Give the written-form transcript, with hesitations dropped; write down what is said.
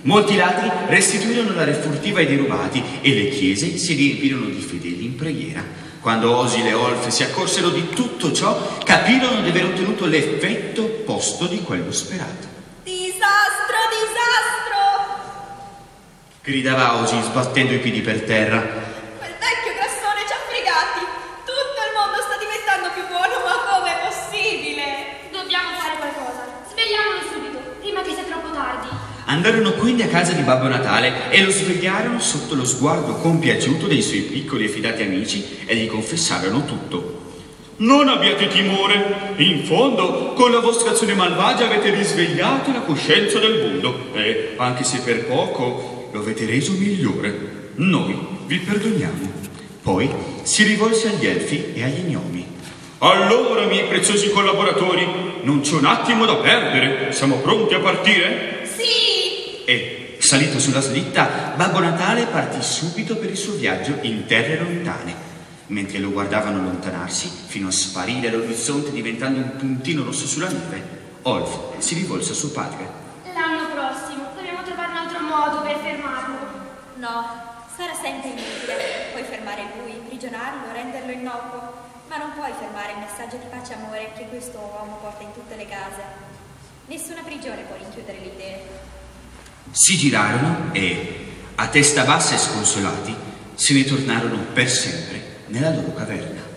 Molti ladri restituirono la re furtiva ai derubati e le chiese si riempirono di fedeli in preghiera. Quando Osil e Olf si accorsero di tutto ciò, capirono di aver ottenuto l'effetto opposto di quello sperato. Disastro, disastro! Gridava Osil sbattendo i piedi per terra. Quel vecchio grassone ci ha fregati. Tutto il mondo sta diventando più buono, ma com'è possibile? Dobbiamo fare qualcosa. Svegliamolo subito, prima che sia troppo tardi. Andarono quindi a casa di Babbo Natale e lo svegliarono sotto lo sguardo compiaciuto dei suoi piccoli e fidati amici e gli confessarono tutto. Non abbiate timore, in fondo con la vostra azione malvagia avete risvegliato la coscienza del mondo e, anche se per poco, lo avete reso migliore. Noi vi perdoniamo. Poi si rivolse agli elfi e agli gnomi. Allora, miei preziosi collaboratori, non c'è un attimo da perdere, siamo pronti a partire? Sì! E, salito sulla slitta, Babbo Natale partì subito per il suo viaggio in terre lontane. Mentre lo guardavano allontanarsi, fino a sparire all'orizzonte diventando un puntino rosso sulla neve, Olf si rivolse a suo padre. L'anno prossimo dobbiamo trovare un altro modo per fermarlo. No, sarà sempre inutile. Puoi fermare lui, imprigionarlo, renderlo innocuo, ma non puoi fermare il messaggio di pace e amore che questo uomo porta in tutte le case. Nessuna prigione può rinchiudere le idee. Si girarono e, a testa bassa e sconsolati, se ne tornarono per sempre nella loro caverna.